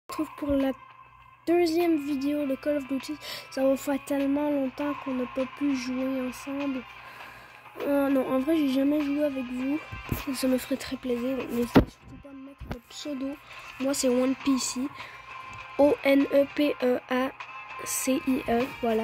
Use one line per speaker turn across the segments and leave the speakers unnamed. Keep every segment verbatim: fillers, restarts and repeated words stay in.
retrouve pour la deuxième vidéo de Call of Duty. Ça va faire tellement longtemps qu'on n'a pas pu jouer ensemble. Euh, non, en vrai, j'ai jamais joué avec vous. Ça me ferait très plaisir. N'hésitez surtout pas à mettre le pseudo. Moi, c'est OnePC. O N E P E A C I E. Voilà.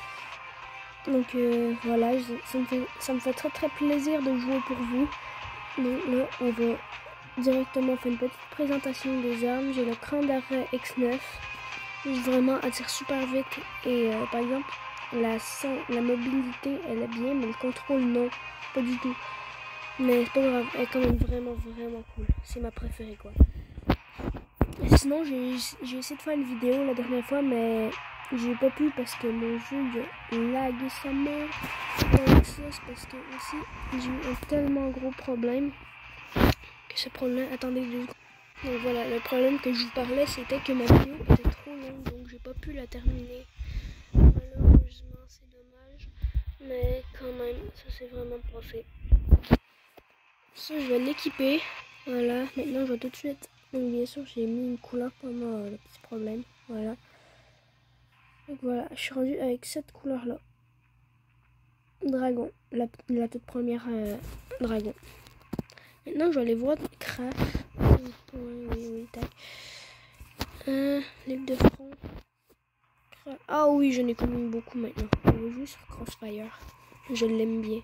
Donc, euh, voilà. Ça me, fait, ça me fait très très plaisir de jouer pour vous. Donc là, on va directement faire une petite présentation des armes. J'ai le cran d'arrêt X neuf. Vraiment, elle tire super vite. Et euh, par exemple, la, la mobilité, elle est bien, mais le contrôle, non. Pas du tout. Mais c'est pas grave. Elle est quand même vraiment, vraiment cool. C'est ma préférée, quoi. Et sinon, j'ai essayé de faire une vidéo la dernière fois, mais j'ai pas pu parce que mon jeu, il a lagué sa mère. C'est parce que aussi, j'ai eu un tellement gros problème que ce problème... Attendez deux secondes. Donc voilà, le problème que je vous parlais, c'était que ma vidéo était trop longue, donc j'ai pas pu la terminer. Malheureusement, c'est dommage, mais quand même, ça s'est vraiment passé. Ça, je vais l'équiper. Voilà, maintenant je vais tout de suite. Donc bien sûr, j'ai mis une couleur pendant euh, le petit problème. Voilà. Donc voilà, je suis rendue avec cette couleur-là. Dragon, la, la toute première euh, dragon. Maintenant, je vais aller voir craft. Oui, oui, oui, tac. Euh, livre de front. Ah oui, j'en ai connu beaucoup maintenant. On va jouer sur Crossfire. Je l'aime bien.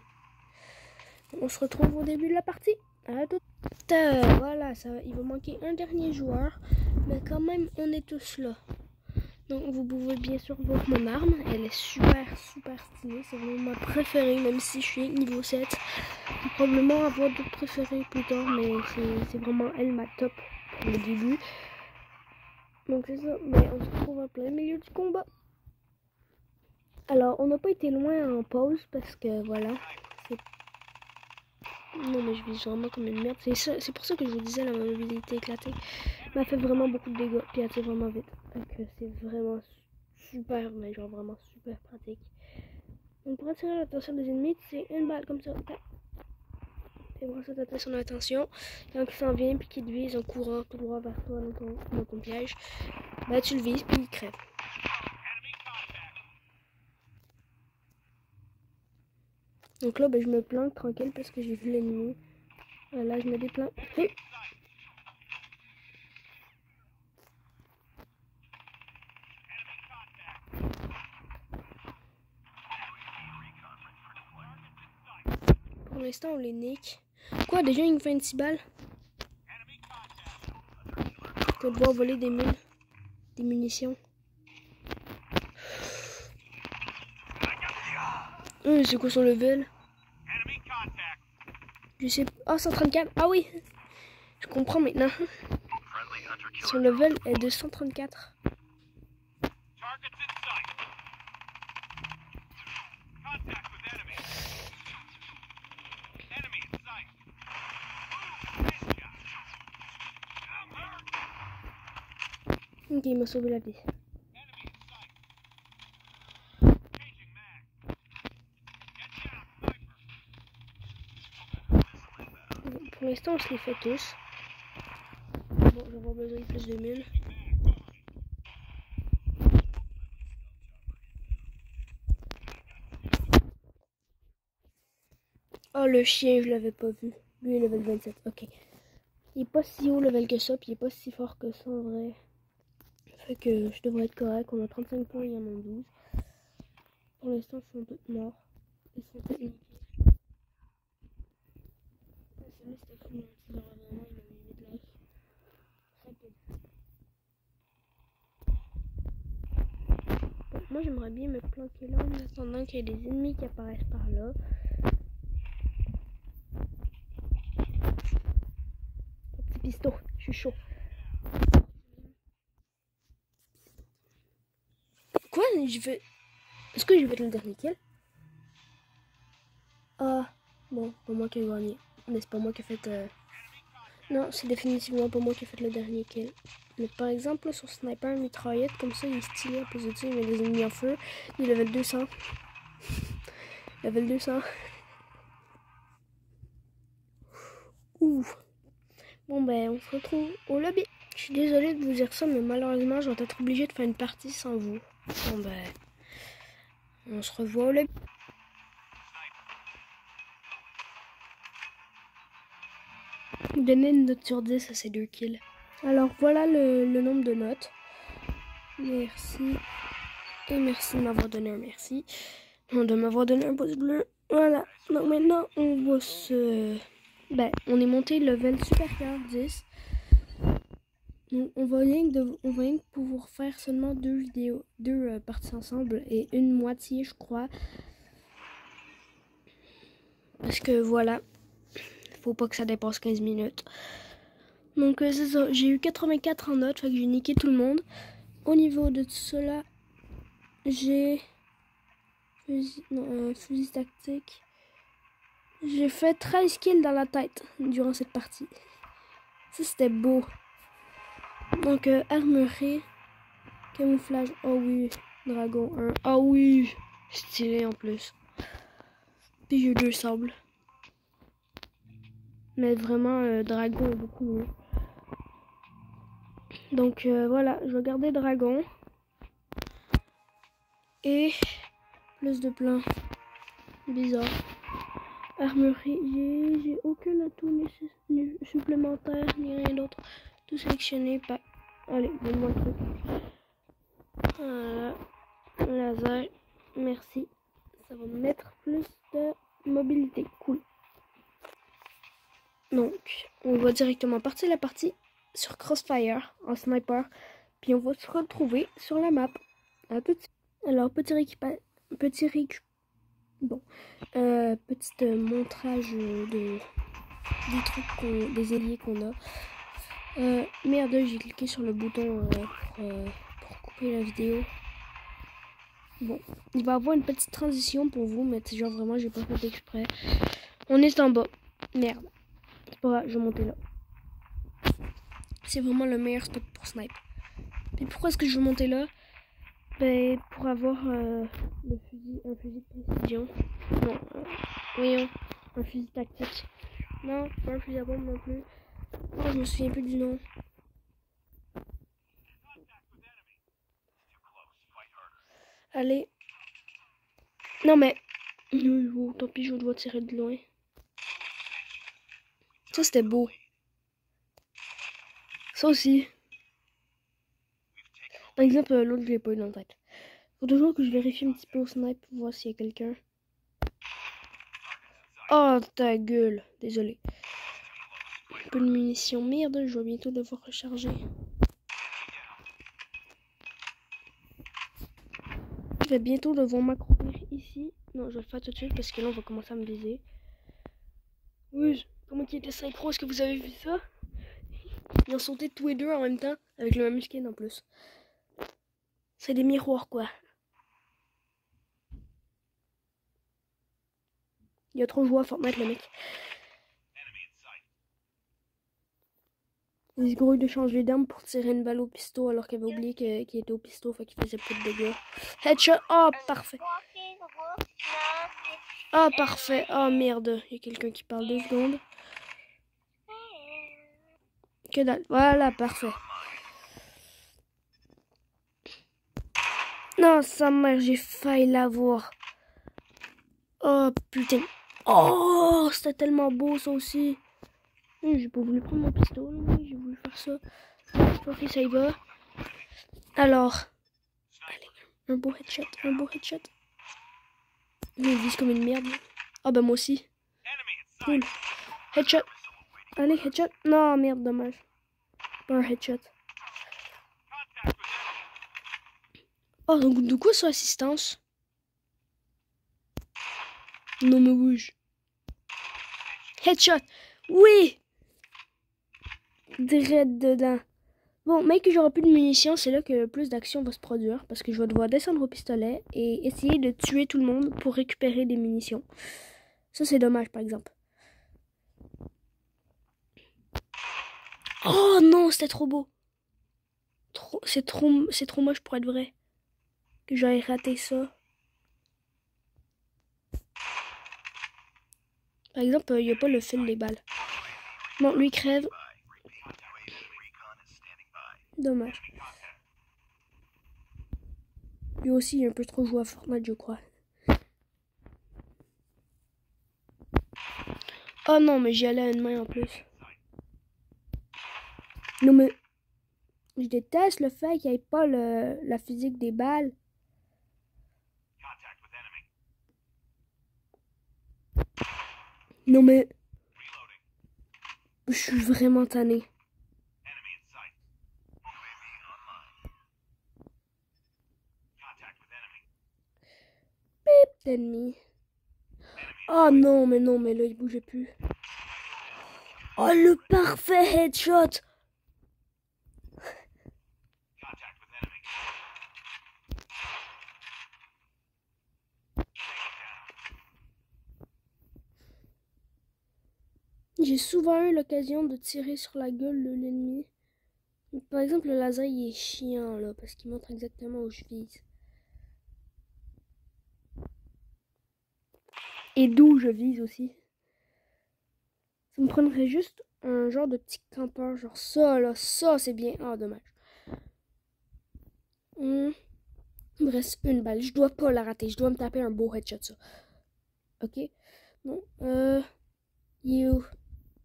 On se retrouve au début de la partie. À tout. Euh, voilà, ça, il va manquer un dernier joueur. Mais quand même, on est tous là. Donc vous pouvez bien sûr voir mon arme. Elle est super, super stylée. C'est vraiment ma préférée, même si je suis niveau sept. Je vais probablement avoir d'autres préférées plus tard. Mais c'est vraiment elle ma top pour le début. Donc c'est ça. Mais on se retrouve en plein milieu du combat. Alors, on n'a pas été loin en pause parce que voilà. Non, mais je vis vraiment comme une merde. C'est pour ça que je vous disais, la mobilité éclatée m'a fait vraiment beaucoup de dégâts. Puis elle tire vraiment vite. Donc, c'est vraiment super, mais genre vraiment super pratique. Donc, pour attirer l'attention des ennemis, c'est une balle comme ça. Et pour ça, t'attends son attention. Quand il s'en vient, puis qu'il te vise en courant tout droit vers toi dans ton, dans ton piège, bah tu le vises, puis il crève. Donc là, ben, je me planque tranquille parce que j'ai vu l'ennemi. Voilà, je me déplanque. Hey. Pour l'instant, on les nique. Quoi, déjà, il me fait une petite balle? Je vais devoir voler des mines. Des munitions. Hum, c'est quoi son level? Je sais. Ah, oh, cent trente-quatre. Ah oui! Je comprends maintenant. Son level est de cent trente-quatre. Ok, il m'a sauvé la vie. Pour l'instant, on se les fait tous. Bon, je vais avoir besoin de plus de mines. Oh, le chien, je l'avais pas vu. Lui, il est level vingt-sept. Ok. Il est pas si haut level que ça, puis il est pas si fort que ça en vrai. Fait que je devrais être correct. On a trente-cinq points, il y en a douze. Pour l'instant, ils sont tous morts. Ils sont tous niqués. Celui-là, c'était fou. Il aurait vraiment une minute life. Rapide. Bon, moi, j'aimerais bien me planquer là en attendant qu'il y ait des ennemis qui apparaissent par là. Petit piston, je suis chaud. Quoi? Je vais... Est-ce que je vais être le dernier kill? Ah, bon, pas moi qui ai gagné. Mais c'est pas moi qui ai fait... Euh... Non, c'est définitivement pas moi qui ai fait le dernier kill. Mais par exemple, là, sur Sniper mitraillette, comme ça, il est stylé à poser dessus, il met des ennemis en feu. Il level deux cents. Level deux cents. Ouh. Bon, ben, on se retrouve au lobby. Je suis désolée de vous dire ça, mais malheureusement, je vais être obligée de faire une partie sans vous. Bon ben, on se revoit au lait. Donnez une note sur dix à ces deux kills. Alors voilà le, le nombre de notes. Merci. Et merci de m'avoir donné un merci. Non, de m'avoir donné un pouce bleu. Voilà. Donc maintenant, on va se... Ben, on est monté level supérieur dix. Donc, on va rien que, de, on va rien que pouvoir faire seulement deux vidéos, deux euh, parties ensemble et une moitié, je crois. Parce que voilà, faut pas que ça dépasse quinze minutes. Donc euh, c'est ça, j'ai eu quatre-vingt-quatre en notes, fait que j'ai niqué tout le monde. Au niveau de cela, j'ai fusil, non, euh, fusil tactique. J'ai fait treize kills dans la tête durant cette partie. Ça c'était beau. Donc euh, armurerie, camouflage, oh oui, dragon un, oh oui, stylé en plus. Puis j'ai eu deux sables. Mais vraiment, euh, dragon est beaucoup mieux. Donc euh, voilà, je vais garder dragon. Et plus de plein. Bizarre. Armurerie, j'ai aucun atout ni supplémentaire, ni rien d'autre. Tout sélectionné. Pas... Allez, donne-moi le truc. Voilà. Laser. Merci. Ça va me mettre plus de mobilité. Cool. Donc, on va directement partir la partie sur Crossfire en sniper. Puis on va se retrouver sur la map. À tout de suite. Alors, petit récupération. Petit récup... Bon. Euh, petit euh, montrage de... des trucs qu'on... des ailiers qu'on a. Euh, merde, j'ai cliqué sur le bouton euh, pour, euh, pour couper la vidéo. Bon, il va y avoir une petite transition pour vous, mais genre vraiment, j'ai pas fait exprès. On est en bas. Merde. C'est pas grave, je vais monter là. C'est vraiment le meilleur spot pour snipe. Et pourquoi est-ce que je veux monter là? Ben, pour avoir euh, le fusil, un fusil de précision. Non, euh, voyons, un fusil tactique. Non, pas un fusil à bombe non plus. Oh, je me souviens plus du nom. Allez. Non mais, oh, tant pis, je dois tirer de loin. Ça c'était beau. Ça aussi. Par exemple, l'autre je l'ai pas eu dans la tête. Faut toujours que je vérifie un petit peu au snipe pour voir s'il y a quelqu'un. Oh ta gueule, désolé. Un peu de munitions, merde, je vais bientôt devoir recharger. Je vais bientôt devoir m'accroupir ici. Non, je vais le faire tout de suite parce que là on va commencer à me viser. Oui, comment qui était synchro, est-ce que vous avez vu ça? Ils ont sauté tous les deux en même temps, avec le même skin en plus. C'est des miroirs quoi. Il a trop joué à Fortnite le mec. Il se grouille de changer d'arme pour tirer une balle au pistolet alors qu'il avait oublié qu'il qu était au pistolet, fait qu'il faisait pas de dégâts. Headshot, oh parfait. Oh parfait, oh merde, il y a quelqu'un qui parle deux secondes. Que dalle, voilà, parfait. Non, sa mère, j'ai failli l'avoir. Oh putain. Oh, c'était tellement beau ça aussi. J'ai pas voulu prendre mon pistolet, mais j'ai voulu faire ça. Ok, ça y va. Alors, allez, un beau headshot, un beau headshot. Il vise comme une merde. Ah bah moi aussi. Cool. Headshot. Allez, headshot. Non, merde, dommage. Pas un headshot. Oh, donc de quoi sur assistance? Non mais bouge. Headshot. Oui. Direct dedans. Bon, mec, que j'aurai plus de munitions, c'est là que le plus d'action va se produire. Parce que je vais devoir descendre au pistolet et essayer de tuer tout le monde pour récupérer des munitions. Ça, c'est dommage, par exemple. Oh non, c'était trop beau. Trop, c'est trop, c'est trop moche pour être vrai. Que j'aurais raté ça. Par exemple, il n'y a pas le fil des balles. Bon, lui crève. Dommage. Lui aussi, il a un peu trop joué à Fortnite, je crois. Oh non, mais j'y allais à une main en plus. Non, mais je déteste le fait qu'il n'y ait pas le, la physique des balles. Non, mais je suis vraiment tanné. Pip d'ennemi. Oh non, mais non, mais là, il bougeait plus. Oh, le parfait headshot. J'ai souvent eu l'occasion de tirer sur la gueule de l'ennemi. Par exemple, le laser, il est chiant, là, parce qu'il montre exactement où je vise. Et d'où je vise aussi. Ça me prendrait juste un genre de petit campeur, genre ça, là, ça, c'est bien. Ah, dommage. Hum. Il me reste une balle. Je dois pas la rater. Je dois me taper un beau headshot, ça. Ok? Non. Euh... Il est où?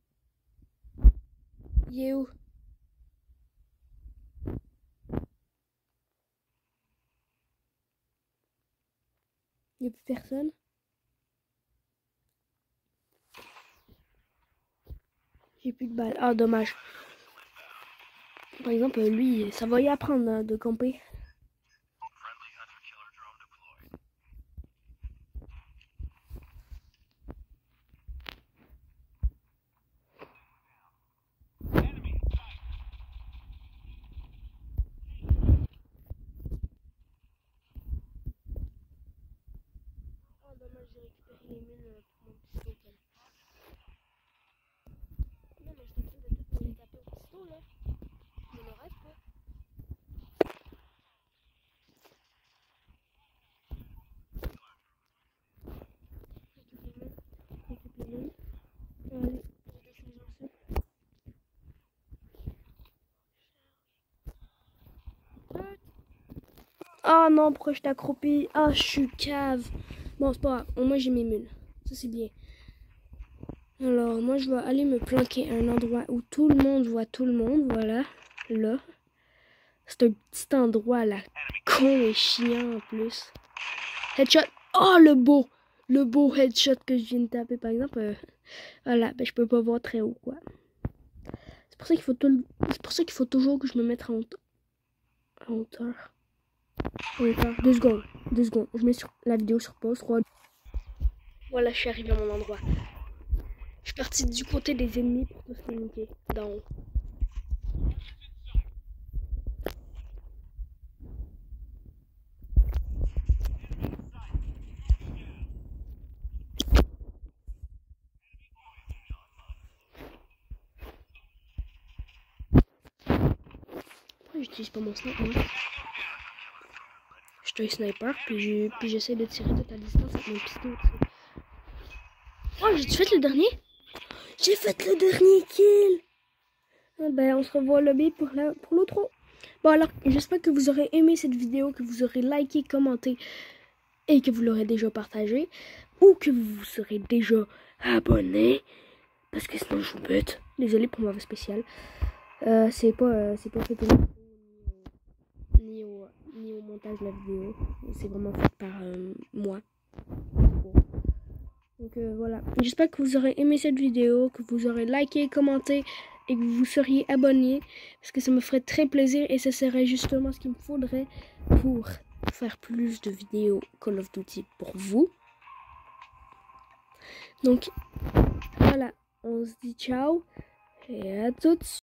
Il est où? Il n'y a plus personne. J'ai plus de balles. Ah, dommage. Par exemple, lui, ça va y apprendre de camper. Oh, dommage, j'ai récupéré les mines pour mon pistolet. Non, mais je t'en prie de tout me taper au pistolet, là. Je ne rêve pas. Récupère les mines. Allez, j'ai des choses aussi. Ah oh non, pourquoi je t'ai accroupi? Ah, oh, je suis cave. Bon, c'est pas grave. Au moins, j'ai mes mules. Ça, c'est bien. Alors, moi, je vais aller me planquer à un endroit où tout le monde voit tout le monde. Voilà. Là. C'est un petit endroit, là. Con et chiant, en plus. Headshot. Oh, le beau. Le beau headshot que je viens de taper, par exemple. Euh, voilà. Ben, je peux pas voir très haut, quoi. C'est pour ça qu'il faut tout... C'est pour ça qu'il faut toujours que je me mette en hauteur. En hauteur. Deux secondes, deux secondes. Je mets sur la vidéo sur pause. trois. Voilà, je suis arrivé à mon endroit. Je suis parti du côté des ennemis pour tous les niquer. D'en haut. Pourquoi j'utilise pas mon sniper, moi? Je suis un sniper, puis j'essaie de tirer toute la distance avec mon pistolet. Oh, j'ai fait le dernier? J'ai fait le dernier kill! Ah ben, on se revoit au lobby pour l'autre. Bon, alors, j'espère que vous aurez aimé cette vidéo, que vous aurez liké, commenté, et que vous l'aurez déjà partagé, ou que vous vous serez déjà abonné, parce que sinon je vous bute. Désolé pour ma voix spéciale. Euh, c'est pas, euh, c'est pas fait pour ni au, ni au montage de la vidéo. C'est vraiment fait par euh, moi. Donc euh, voilà. J'espère que vous aurez aimé cette vidéo, que vous aurez liké, commenté et que vous seriez abonné. Parce que ça me ferait très plaisir et ce serait justement ce qu'il me faudrait pour faire plus de vidéos Call of Duty pour vous. Donc voilà. On se dit ciao et à toutes.